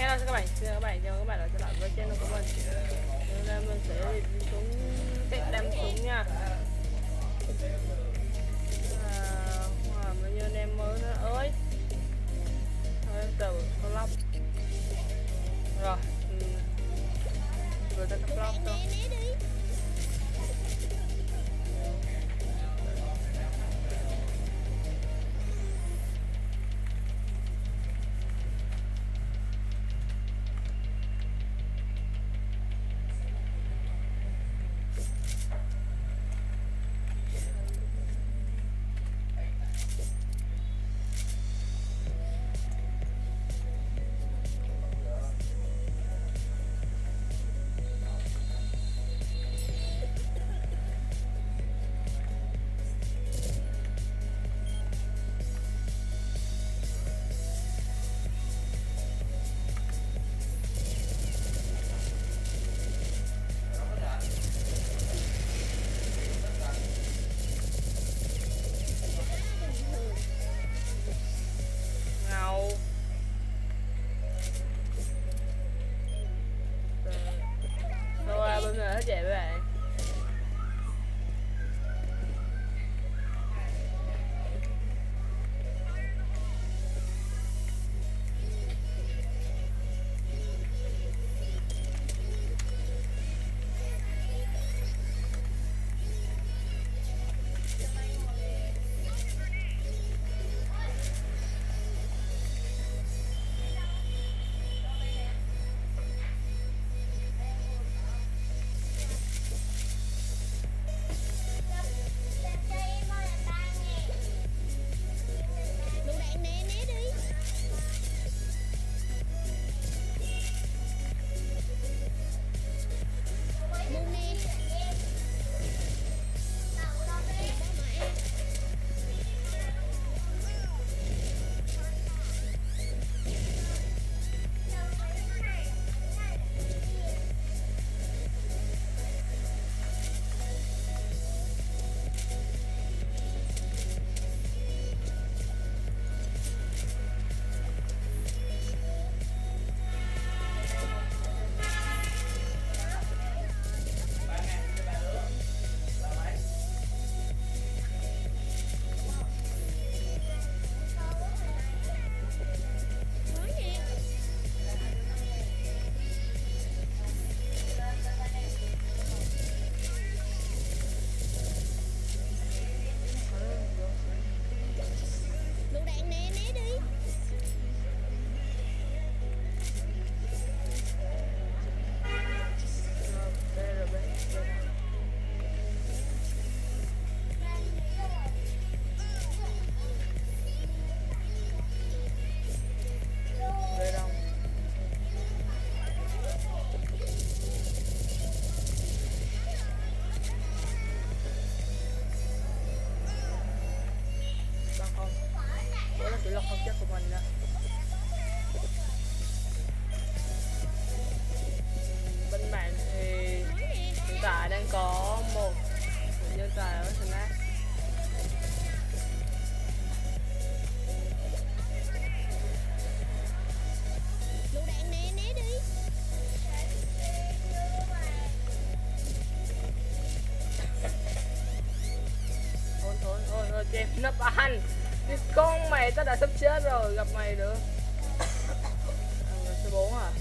Hello các bạn, chào các bạn đã trở lại với channel của mình. Hôm nay mình sẽ review súng cách đâm súng nha. Bao nhiêu anh em mới nữa ơi. Thôi em từ vlog. Rồi, vừa tới vlog thôi. Hết vậy các bạn. Không chắc của mình nè. Bên bạn thì hiện tại đang có một nhân tài ở Snap. Thôi chém nấp anh. Con mày tao đã sắp chết rồi, gặp mày nữa. Số 4 à?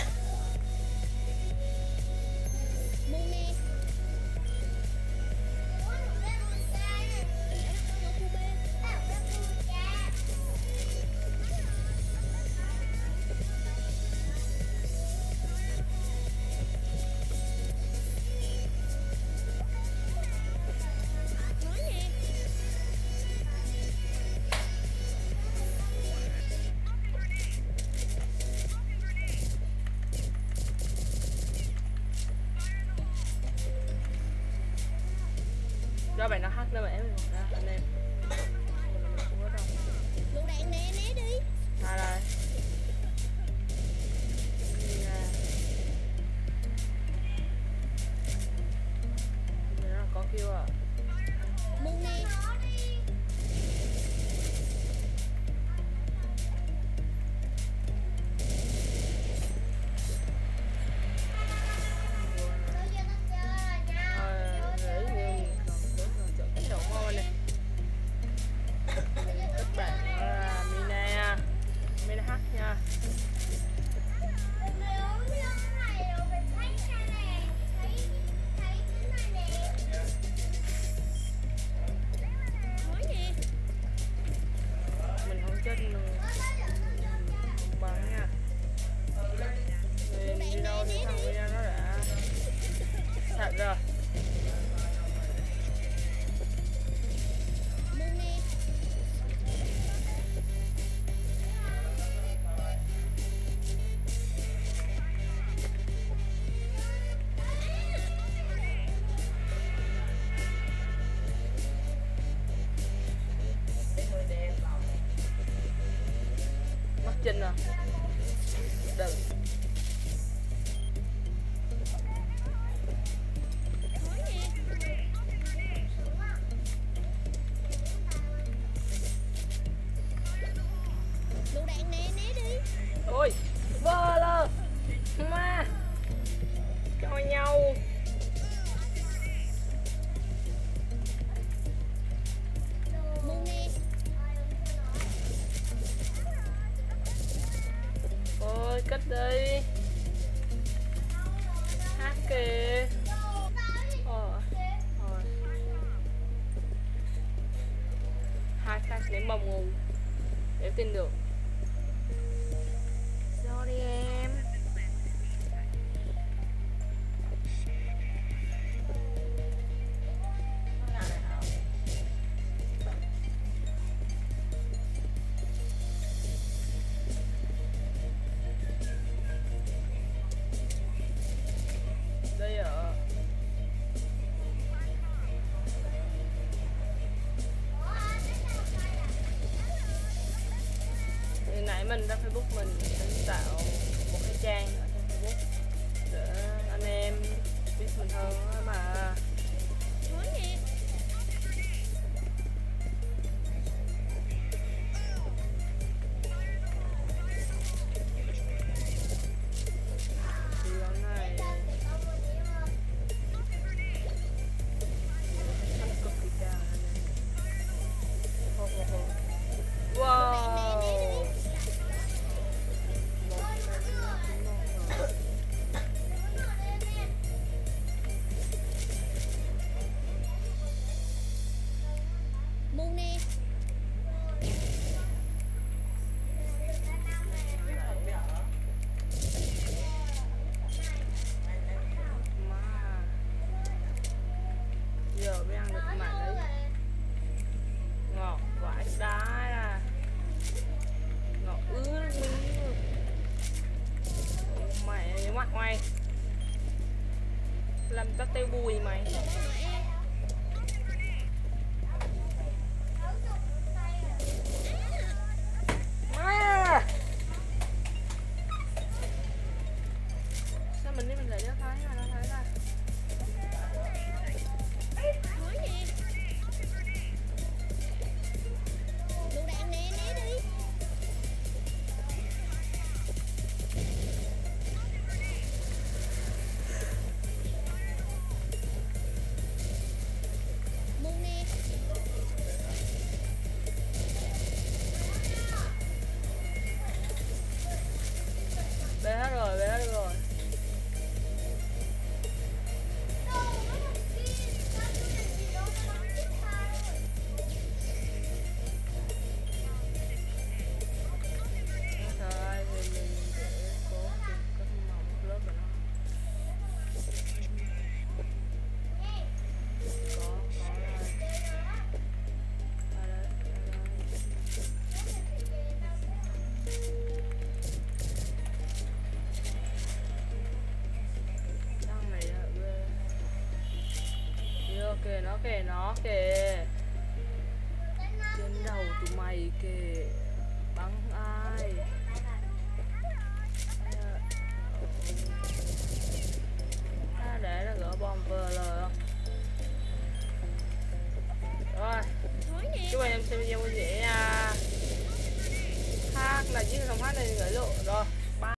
Do bạn nó hack nên mà em ra anh em. Lựu đạn né đi. Đây. Nó là con kêu à. Muni. nha. Nói nè. Mình không chết luôn, không bắn nha. Mình đi đâu thì thằng video nó đã sạch rồi. Buông nè. Mắc chân à? Đừng. Nói nè. Lựu đạn nè, né đi. Ôi, vơ lơ ma cho nhau. Buông nè. Ôi, cất đi. Hát kìa. Rồi. Hai phát ném bom ngu để tin được. Sorry em. Đây ở hồi nãy mình ra Facebook mình tạo một cái trang ở trên Facebook để anh em biết mình hơn á mà. Nói nè. Thì lần này anh cực kỳ cao này nè. Wow. Buông nè. Má. Giờ mới ăn được cái mặn đấy. Ngọt vãi đá à. Ngọt ướt miếng luôn. Mẹ mắt mày. Làm tao teo bùi mày. Má. Sao mình đi mình lại đéo thấy mà nó thấy ta. Nói nè. Lựu đạn nè, né đi. Buông nè. Bé hết rồi, bé hết rồi. Trời ơi, thì mình sẽ cố tìm cái mỏng lớp của nó. Có đây. Đây, đây, thằng này là ghê. Kìa, nó kìa. Trên đầu tụi mày kìa.